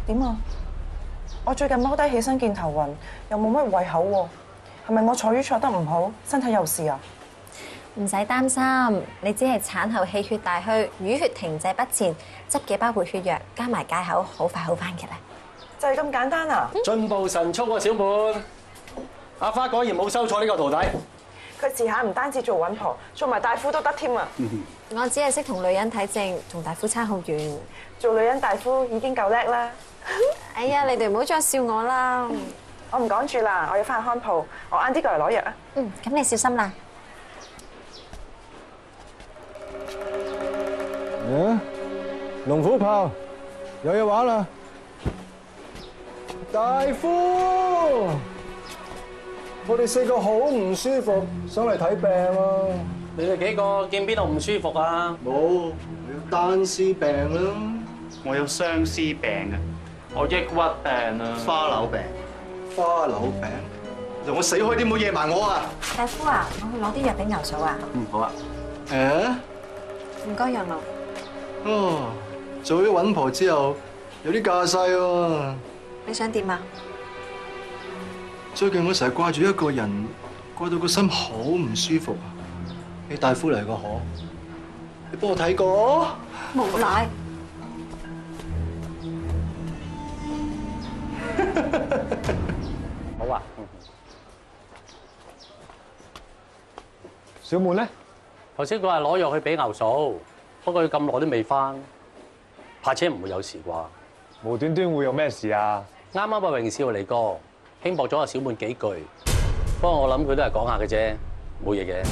點啊？我最近踎低起身見頭暈，又冇乜胃口喎，係咪我坐月坐得唔好，身體有事啊？ 唔使擔心，你只係產後氣血大虛，淤血停滯不前，執幾包活血藥，加埋戒口，好快好翻嘅啦。 就係咁簡單啊！ 進步神速啊，小滿！阿花果然冇收錯呢個徒弟。 佢遲下唔單止做穩婆，做埋大夫都得添啊！ 我只係識同女人睇症，同大夫差好遠。 做女人大夫已經夠叻啦。 哎呀，你哋唔好再笑我啦！ 我唔講住啦，我要翻去看鋪，我晏啲過嚟攞藥啊。 咁你小心啦。 龍虎豹有嘢玩啦！大夫，我哋4個好唔舒服，想嚟睇病啊！ 你哋幾個見邊度唔舒服啊？ 冇，我有單絲病啦， 我有相思病啊，我抑鬱病啊， 花柳病，花柳病，就我死開啲，唔好惹埋我啊！ 大夫啊，我去攞啲藥俾牛嫂啊。 好啊。 唔該，楊龍。 哦，做咗穩婆之後，有啲架勢喎。 你想點啊？ 最近我成日掛住一個人，掛到個心好唔舒服啊！你大夫嚟個可？你幫我睇過？ 無賴。 好啊。 小滿咧？ 頭先佢話攞藥去俾牛嫂，不過佢咁耐都未翻，怕車唔會有事啩？ 無端端會有咩事啊？ 啱啱阿榮少嚟過，輕薄咗阿小滿幾句，不過我諗佢都係講下嘅啫，冇嘢嘅。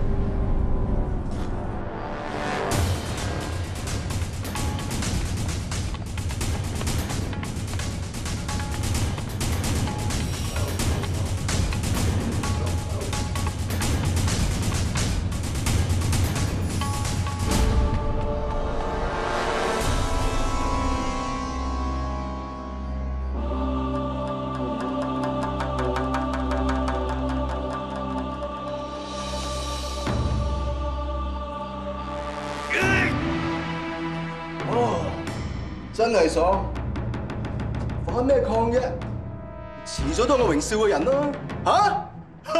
真係爽，反咩抗啫？遲早都係我榮少嘅人咯，嚇！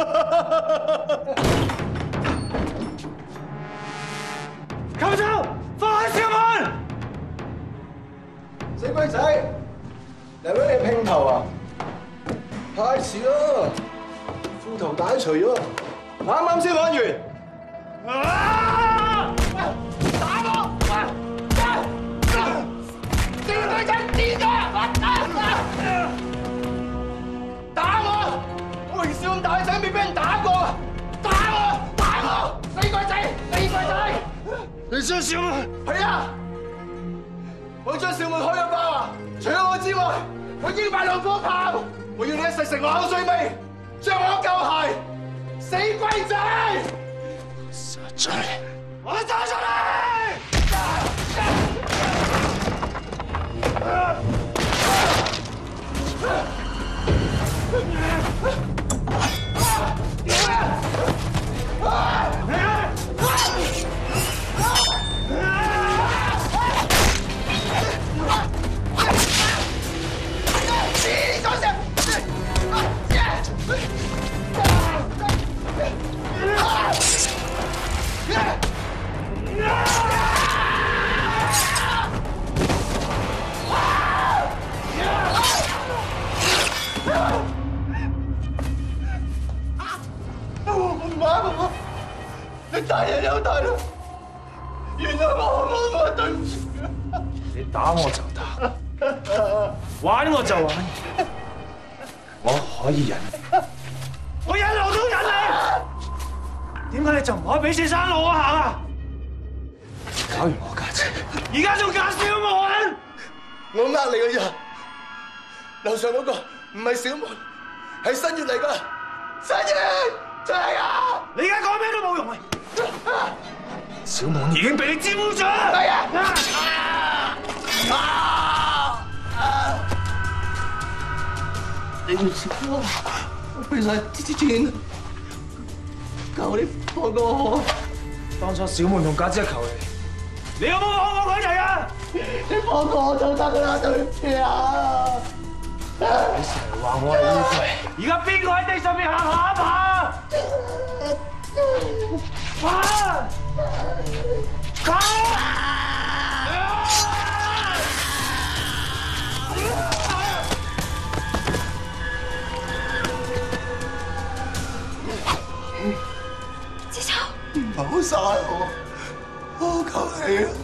扣走，放開小滿！ 死鬼仔，嚟俾你拼頭啊！太遲啦，褲頭帶除咗，啱啱先玩完。 打我！小女仔癲咗！打我！我榮少咁大仔未俾人打過啊！打我！打我！死鬼仔！死鬼仔！ 你將小滿？ 係啊！我將小滿開咗包啊！除咗我之外，我已經買兩顆炮！我要你一世食我口水味，將我救鞋！死鬼仔！ 殺咗你！ 我走出嚟！你大人有大量，原來我對唔住。 你打我就打，玩我就玩，我可以忍，我一路都忍你。點解你就唔可以俾次生路我行啊？搞完我家姐，而家仲搞小滿？ 我呃你嘅咋？樓上嗰個唔係小滿，係新月嚟㗎。新月，真係啊！ 你而家講咩都冇用啊！小滿已經俾你沾污咗。 係啊！ 對唔住，我俾晒啲錢，求你放過我。 當初小滿同家姐求你有冇放過佢哋啊？ 你放過我就得啦，對唔住啊！ 你成日話我係烏龜，而家邊個喺地上面行下一爬？ 志秋， 唔好殺我，我求你啊！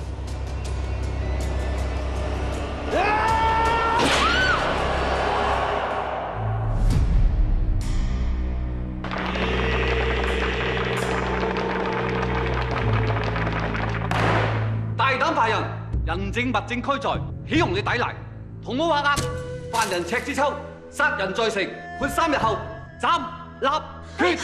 大膽犯人，人證物證俱在，豈容你抵賴？同我話押，犯人赤之秋，殺人在城，判3日後斬立決。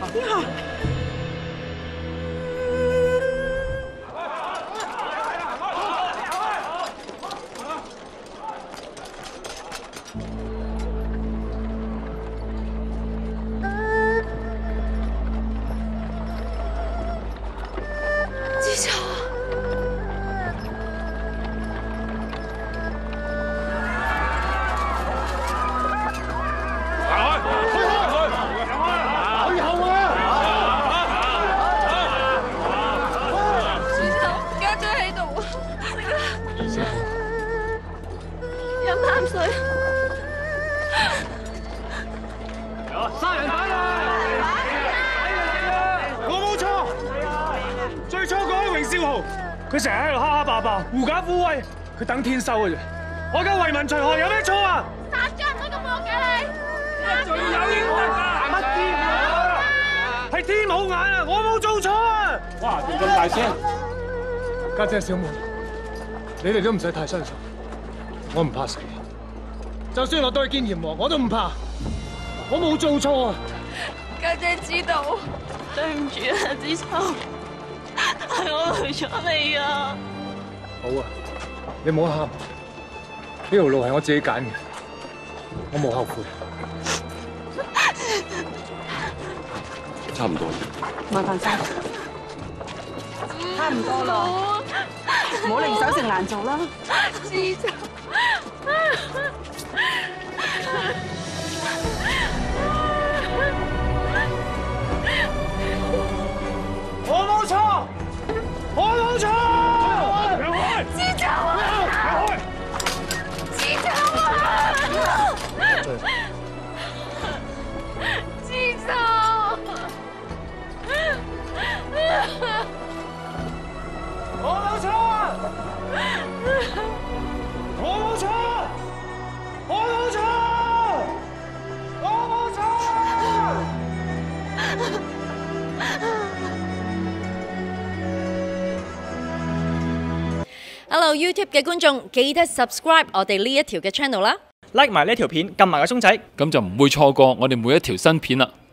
志秋。 殺人犯啊！我冇錯，最初嗰個榮少豪，佢成日喺度蝦蝦霸霸、狐假虎威，佢等天收嘅啫。我而家為民除害，有咩錯啊？ 殺咗人都咁惡嘅你， 罪有應得㗎，乜天啊？係天冇眼啊！我冇做錯啊！哇，點咁大聲？家姐小妹，你哋都唔使太相信，我唔怕死。就算落到去見閻王，我都唔怕。我冇做錯啊！ 家姐知道，對唔住啊，志秋，係我累咗你啊！ 好啊，你唔好喊，呢條路係我自己揀嘅，我冇後悔。 差唔多。 麻煩晒，差唔多啦，唔好零手成難做啦，志秋。 我冇錯，我冇錯。 志秋啊！志秋啊！志秋！ 我冇錯啊！我冇錯，我冇錯，我冇錯。 Hello YouTube 嘅觀眾，記得 subscribe 我哋呢一條嘅 channel 啦 ，like 埋呢條片，撳埋個鐘仔， 咁就唔會錯過我哋每一條新片啦。